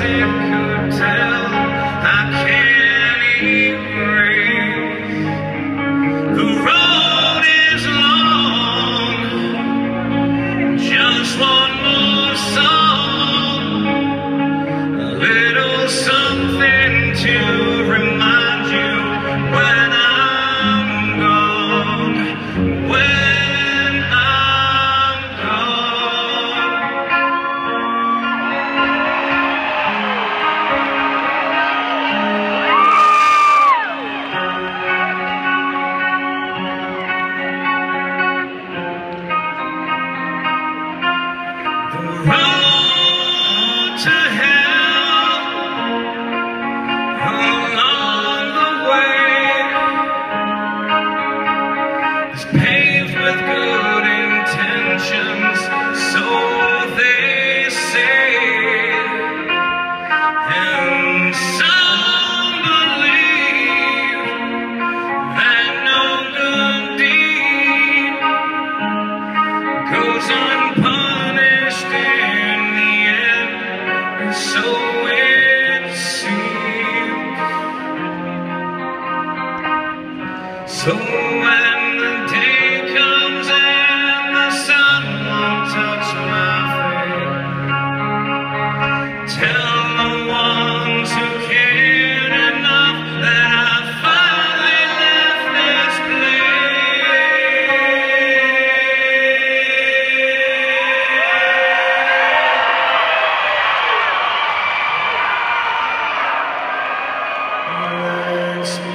it could tell, I can't erase. The road is long, just one more song, a little something to remind you when I'm gone, when I'm gone. The road to hell along the way is paved with good intentions, so they say, and some believe that no good deed goes unpunished in the end, and so it seems. So when the day comes and the sun won't touch my face, tell the ones who cared enough that I finally left this place. It's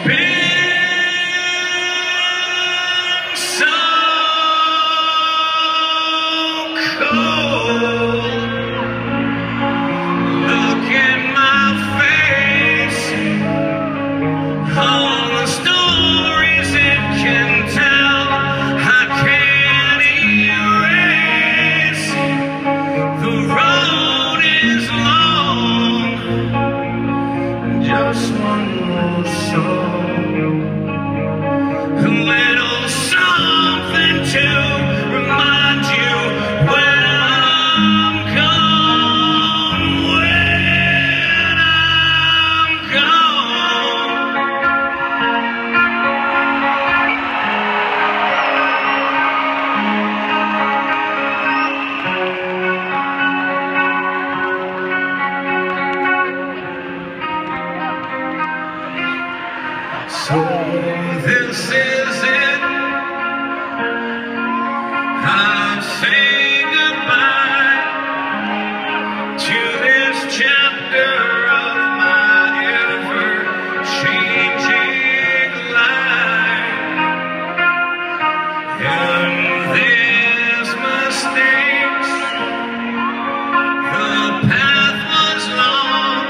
been so cold. Look in my face, all the stories it can tell, I can't erase. The road is long, just one more song, a little something to remind you when I'm gone, when I'm gone. So this is it, I'm saying goodbye to this chapter of my ever-changing life. And there's mistakes, the path was long,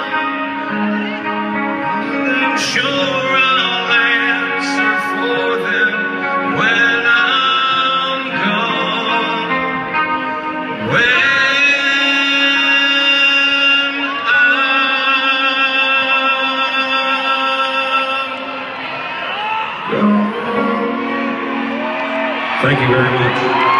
I'm sure I'll answer for them when I'm gone, when I'm gone. Thank you very much.